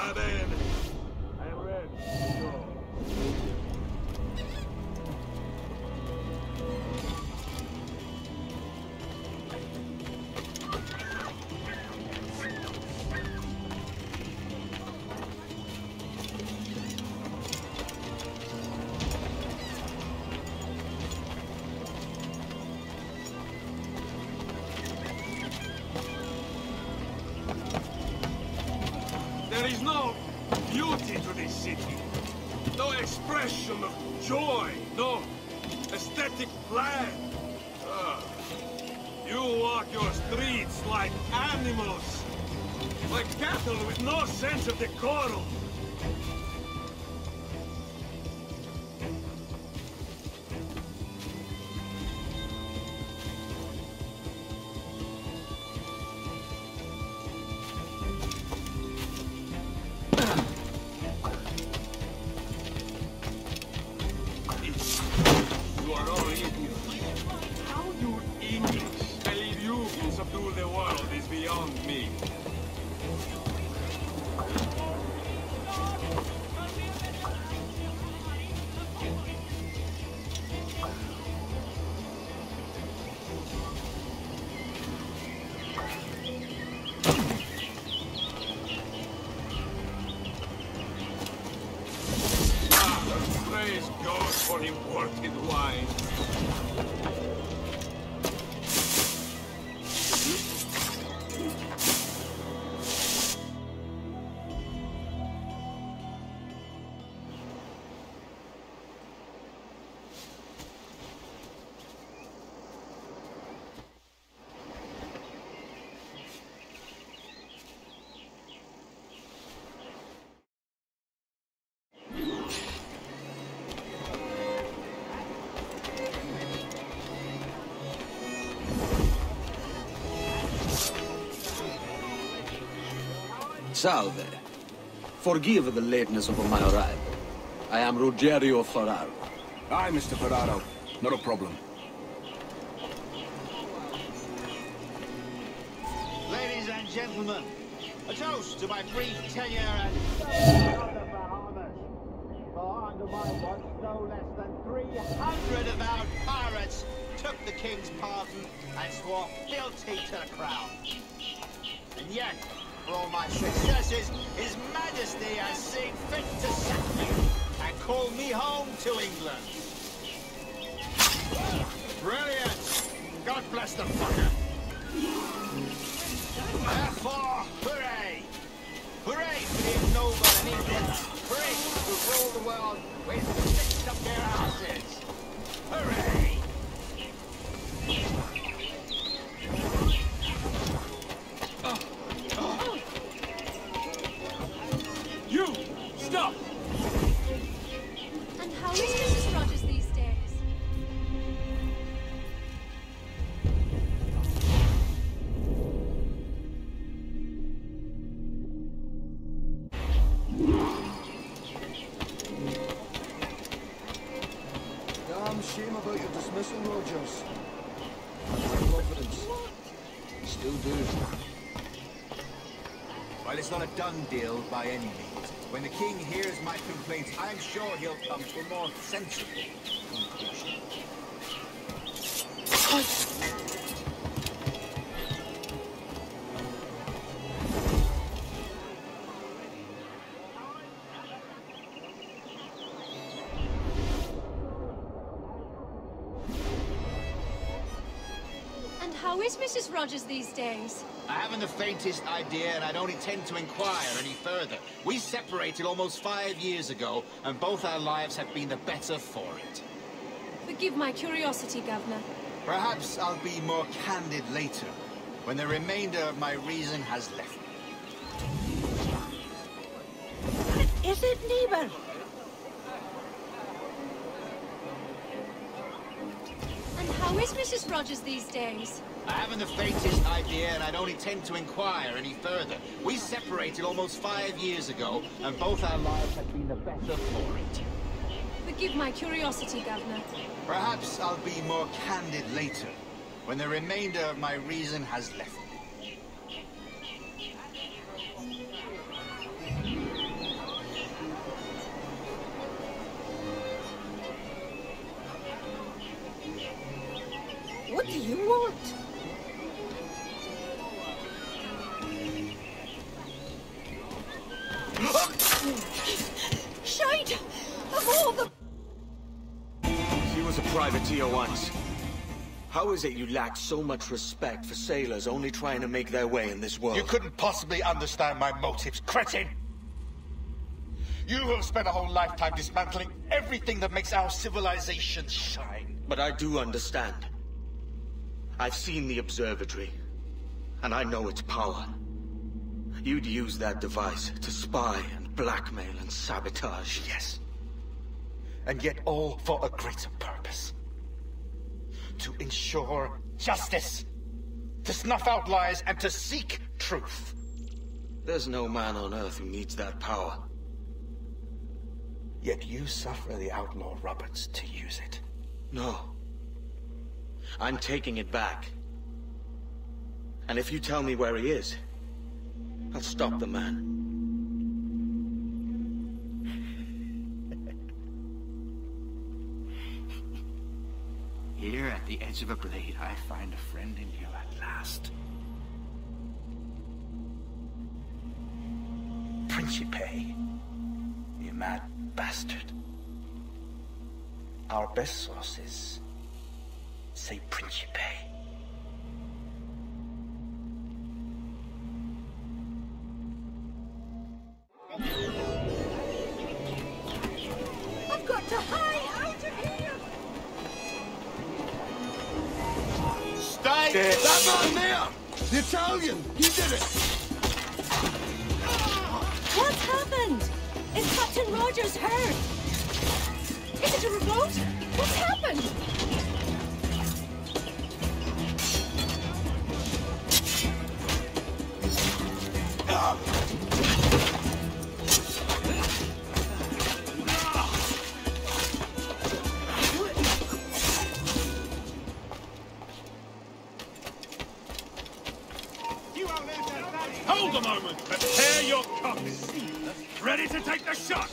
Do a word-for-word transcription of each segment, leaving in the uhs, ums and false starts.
Va bene. I'm ready. Go. There is no beauty to this city. No expression of joy. No aesthetic plan. Ah. You walk your streets like animals. Like cattle with no sense of decorum. You are all idiots. How you English believe you can subdue the world is beyond me. Praise God for imported wine. Salve. Forgive the lateness of my arrival. I am Ruggiero Ferraro. Aye, Mister Ferraro. Not a problem. Ladies and gentlemen, a toast to my brief tenure as Governor of the Bahamas. For under my watch, no less than three hundred avowed pirates took the King's pardon and swore fealty to the crown. And yet, for all my successes, His Majesty has seen fit to sack me and call me home to England. Brilliant! God bless the fucker! Therefore, hooray! Hooray for the ignoble and England priests who rule the world with sticks up their asses! Hooray! You! Stop! And how is Missus Rogers these days? Damn shame about your dismissal, Rogers. I had my confidence. Still do. Well, it's not a done deal by any means. When the King hears my complaints, I'm sure he'll come to a more sensible conclusion. And how is Missus Rogers these days? I haven't the faintest idea, and I don't intend to inquire any further. We separated almost five years ago, and both our lives have been the better for it. Forgive my curiosity, Governor. Perhaps I'll be more candid later, when the remainder of my reason has left me. Is it neighbor? And how is Missus Rogers these days? I haven't the faintest idea, and I don't intend to inquire any further. We separated almost five years ago, and both our lives have been the better for it. Forgive my curiosity, Governor. Perhaps I'll be more candid later, when the remainder of my reason has left me. Shite! Of all the... She was a privateer once. How is it you lack so much respect for sailors only trying to make their way in this world? You couldn't possibly understand my motives, cretin! You have spent a whole lifetime dismantling everything that makes our civilization shine. But I do understand. I've seen the observatory, and I know its power. You'd use that device to spy and blackmail and sabotage. Yes. And yet all for a greater purpose. To ensure justice. To snuff out lies and to seek truth. There's no man on Earth who needs that power. Yet you suffer the outlaw Roberts to use it. No. I'm taking it back. And if you tell me where he is, I'll stop the man. Here at the edge of a blade, I find a friend in you at last. Principe, you mad bastard. Our best sources say Principe. I've got to hide out of here! Stay! That man there! The Italian! He did it! What's happened? Is Captain Rogers hurt? Is it a revolt? What's happened? Hold a moment! Prepare your cocks! Ready to take the shot!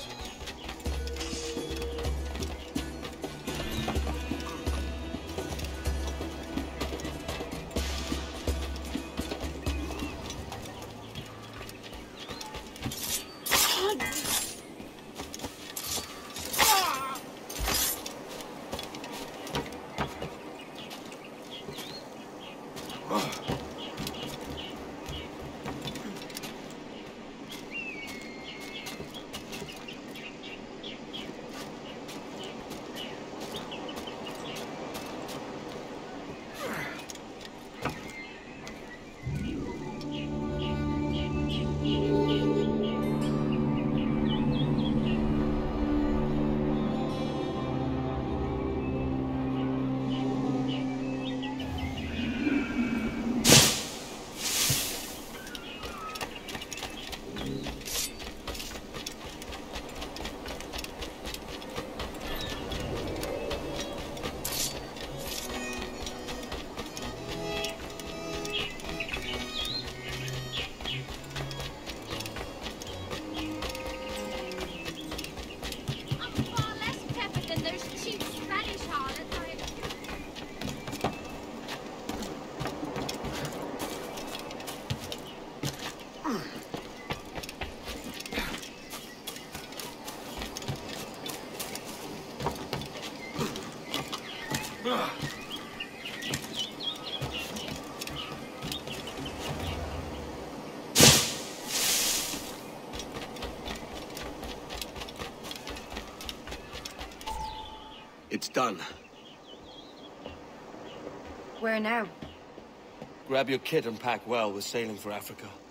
It's done. Where now? Grab your kit and pack well. We're sailing for Africa.